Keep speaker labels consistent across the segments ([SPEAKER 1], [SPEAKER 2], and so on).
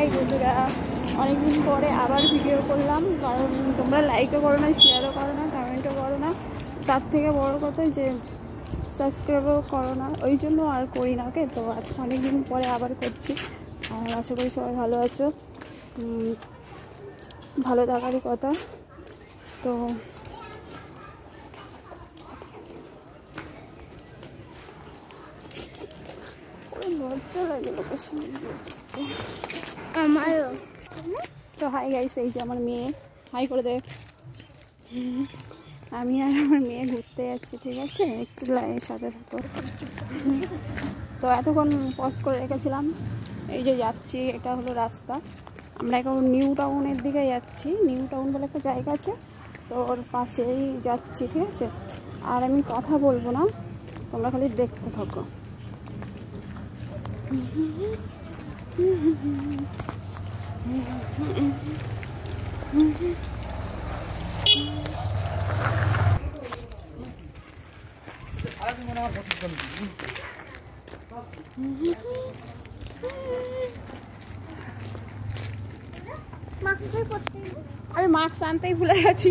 [SPEAKER 1] High বন্ধুরা, অনেকদিন পরে আবার ভিডিও করলাম। কারণ তোমরা লাইকও করো না, শেয়ারও করো না, কমেন্টও করো না, তার থেকে বড় কথা যে সাবস্ক্রাইবও করো না, ওই জন্য আর করি না। ওকে, তো আজকে অনেকদিন পরে আবার করছি। আর আশা করি সবাই ভালো আছো, ভালো থাকারই কথা। তো লজ্জা লাগে লোকের সামনে আমারও। তো হাই গাইস, এই যে আমার মেয়ে, হাই করে দে। আমি আর আমার মেয়ে ঘুরতে যাচ্ছি, ঠিক আছে? একটু লাইনের সাথে থাকো। তো এতক্ষণ পজ করে রেখেছিলাম। এই যে যাচ্ছি, এটা হলো রাস্তা। আমরা এখন নিউ টাউনের দিকে যাচ্ছি। নিউ টাউন বলে একটা জায়গা আছে, তো ওর পাশেই যাচ্ছি, ঠিক আছে? আর আমি কথা বলবো না, তোমরা খালি দেখতে থাকো। আমি মাস্ক আনতেই ভুলে গেছি।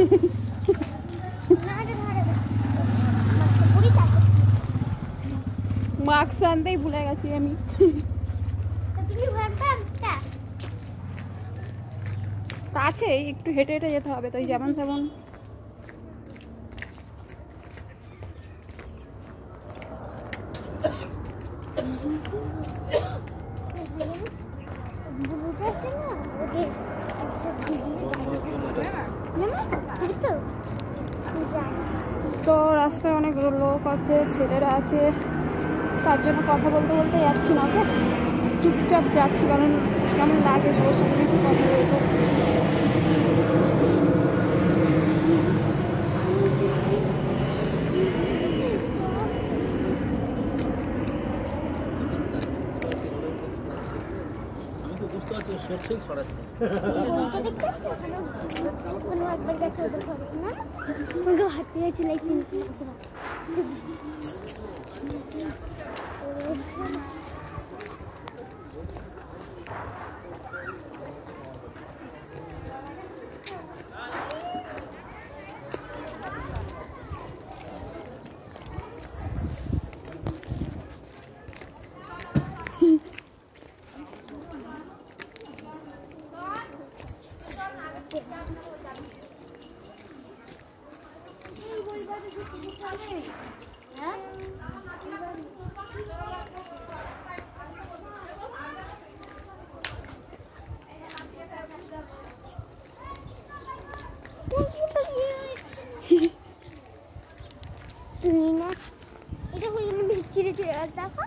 [SPEAKER 1] মাস্ক আনতেই ভুলে গেছি আমি। কাছে একটু হেঁটে হেঁটে যেতে হবে, তো যেমন তেমন। তো রাস্তায় অনেক লোক আছে, ছেলেরা আছে, তার জন্য কথা বলতে বলতে যাচ্ছি না। ওকে, চুপচাপ যাচ্ছি, কারণ কেমন লাগে সবার সঙ্গে একটু কথা বলতে।
[SPEAKER 2] এটা হয়ে ছিঁড়ে ছিঁড়ে দেখো।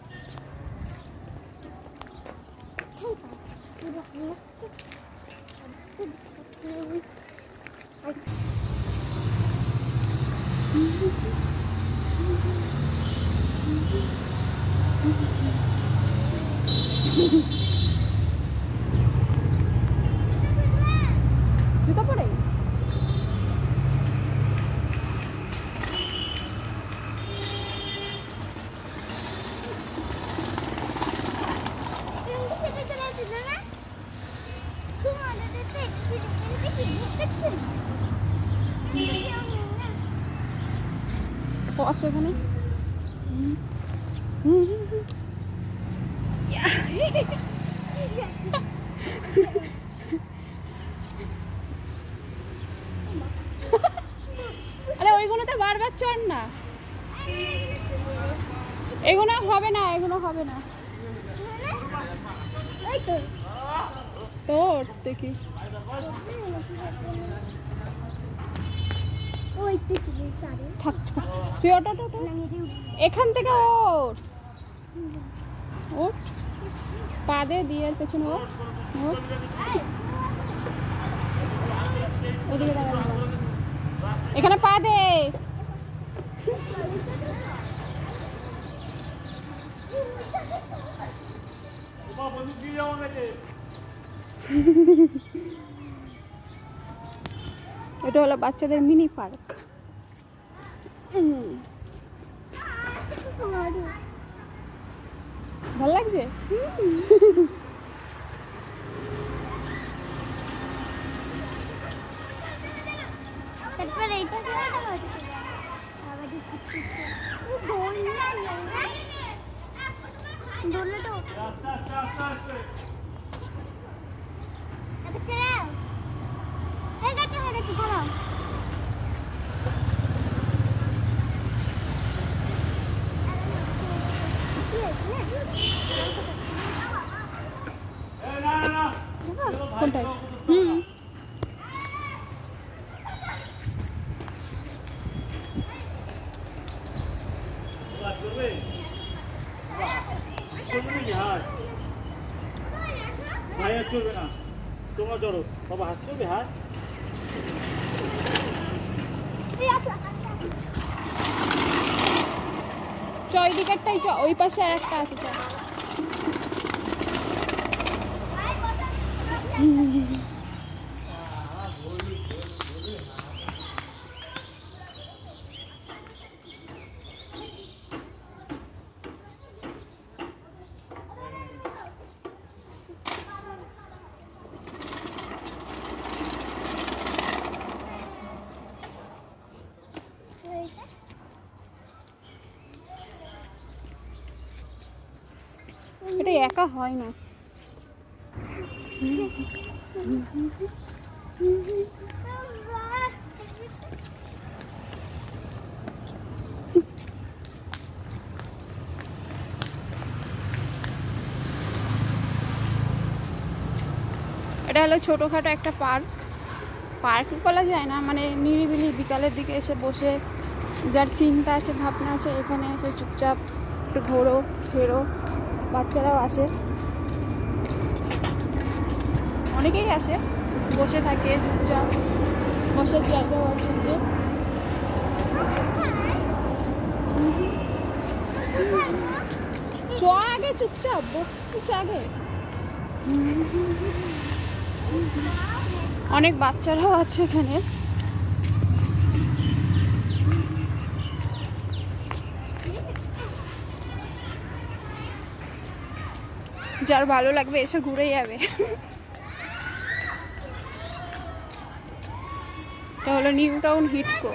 [SPEAKER 1] জুতা পরে সেখানে আরে ওইগুলোতে বারবার চড় না, এগুলো হবে না, এগুলো হবে না। তোর দেখি তুই ওটা এখান থেকে ওঠ ওঠ, পা দে দিয়ে পেছনে ওঠ ওঠ, ওদিকে দাঁড়া, এখানে পা দে। এটা হলো বাচ্চাদের মিনি পার্ক। ভালো লাগছে? কোনটায়?
[SPEAKER 3] ভাই আর চলবে না, তোমরা চলো। বাবা হাসছো বিহার।
[SPEAKER 1] ওই দিকেরটাই চ, ওই পাশে আর একটা আছে চ। এটা একা হয় না। এটা হলো ছোটোখাটো একটা পার্ক বলা যায় না, মানে নিরিবিলি বিকালের দিকে এসে বসে যার চিন্তা আছে ভাবনা আছে এখানে এসে চুপচাপ একটু ঘোরো ফেরো। বাচ্চারাও আসে, অনেকেই আসে, বসে থাকে চুপচাপ, বসার জায়গাও আছে যে। চ আগে চুপচাপ বসছিস আগে। অনেক বাচ্চারাও আছে এখানে। যার ভালো লাগবে এসে ঘুরে যাবে। এটা হলো নিউ টাউন হিটকো।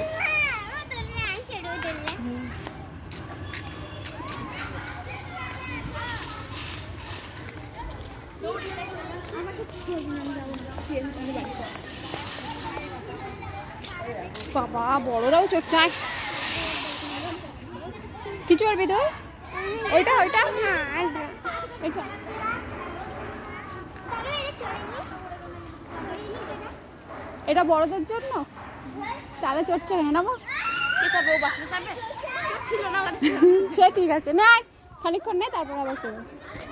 [SPEAKER 1] বাবা বড়রাও চড়ছে, কিছু পারবি তো? ওইটা ওইটা এটা এটা বড়দের জন্য, তারা চড়ছে কেন না? সে ঠিক আছে, না খানিকক্ষণ নেই তারপর আবার করবো।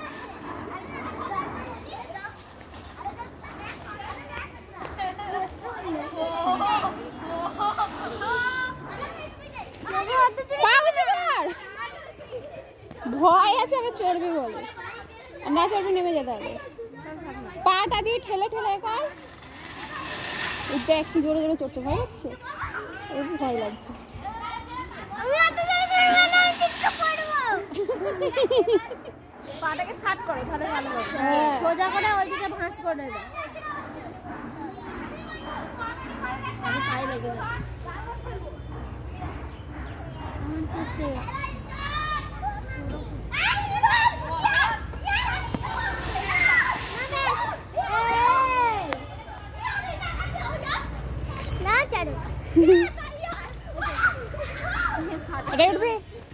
[SPEAKER 1] ভয় আছে আবার চড়বে বলে, না চড়বে নেমে যেতে হবে। পাটা দিয়ে ঠেলে ঠেলে কর। দেখ কি জোরে জোরে চড়ছে, ভয় লাগছে, ভয় লাগছে।
[SPEAKER 2] পাটাকে সাট করে তাহলে ভালো হবে, সোজা করে ওইদিকে ভাঁজ করে দেয়, পায়ে লেগে যায়।
[SPEAKER 1] उठबी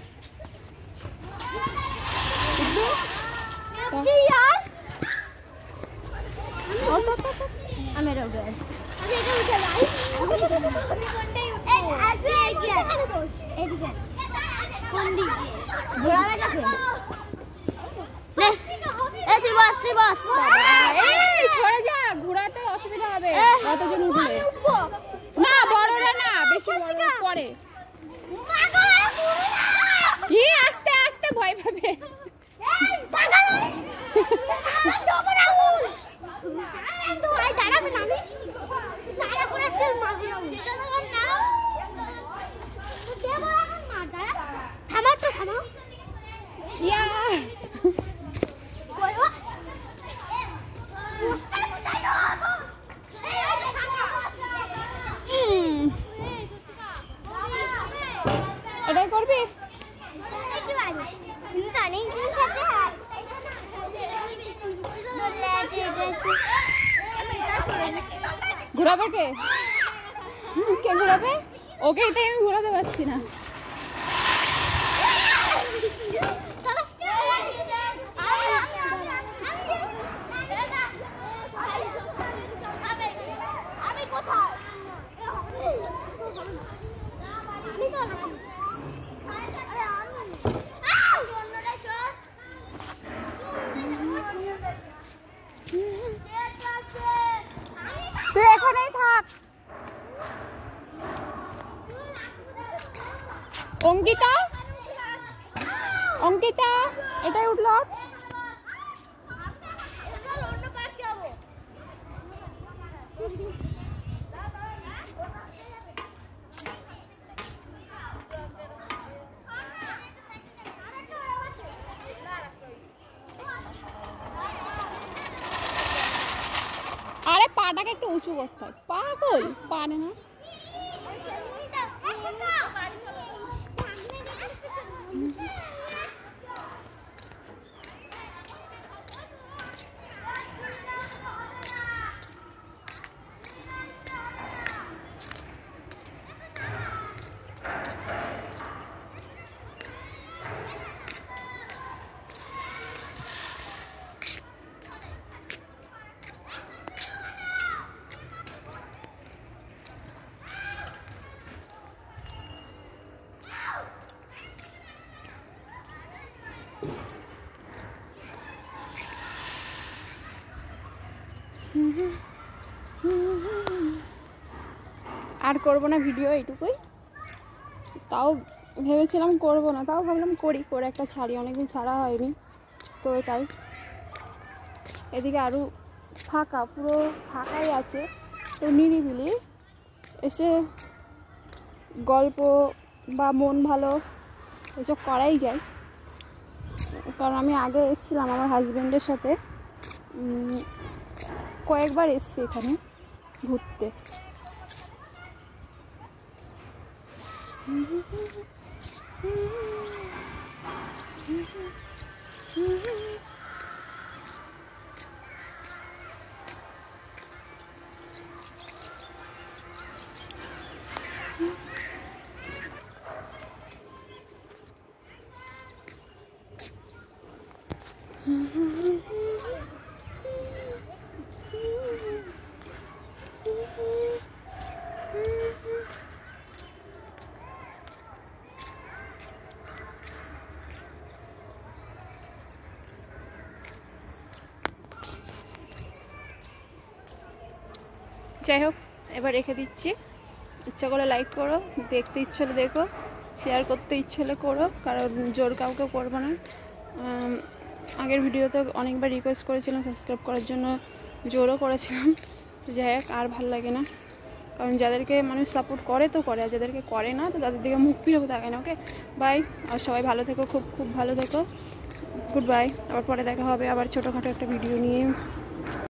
[SPEAKER 1] সরে যা, ঘোরাতে অসুবিধা হবে কতজন উঠলে না, বড়রা না, বেশি বড় পরে কি আস্তে আস্তে ভয় পাবে। এটাই ঘোরাবে কে? কে ঘোরাবে? ওকেই তাই আমি ঘোরাতে পারছি না। তুই এখানেই থাক। অঙ্কিতা, অঙ্কিতা এটাই উঠল। আরে পাটাকে একটু উঁচু করতে হয়, পাগল পারে না। আর করবো না ভিডিও, এইটুকুই। তাও ভেবেছিলাম করবো না, তাও ভাবলাম করি, করে একটা ছাড়ি, অনেকদিন ছাড়া হয়নি তো এটাই। এদিকে আরও ফাঁকা, পুরো ফাঁকাই আছে, তো নিরিবিলি এসে গল্প বা মন ভালো এসব করাই যায়। কারণ আমি আগে এসেছিলাম আমার হাজব্যান্ডের সাথে, কয়েকবার এসছি এখানে ঘুরতে। যাই হোক, এবার রেখে দিচ্ছি। ইচ্ছা করে লাইক করো, দেখতে ইচ্ছে হলে দেখো, শেয়ার করতে ইচ্ছে হলে করো, কারণ জোর কাউকে করবো না। আগের ভিডিওতে অনেকবার রিকোয়েস্ট করেছিলাম সাবস্ক্রাইব করার জন্য, জোরও করেছিলাম। তো যাই হোক, আর ভাল লাগে না, কারণ যাদেরকে মানুষ সাপোর্ট করে তো করে, আর যাদেরকে করে না তো তাদের দিকে মুখ ফিরেও থাকে না। ওকে বাই, আর সবাই ভালো থেকো, খুব খুব ভালো থেকো, গুড বাই। আবার পরে দেখা হবে আবার ছোটোখাটো একটা ভিডিও নিয়ে।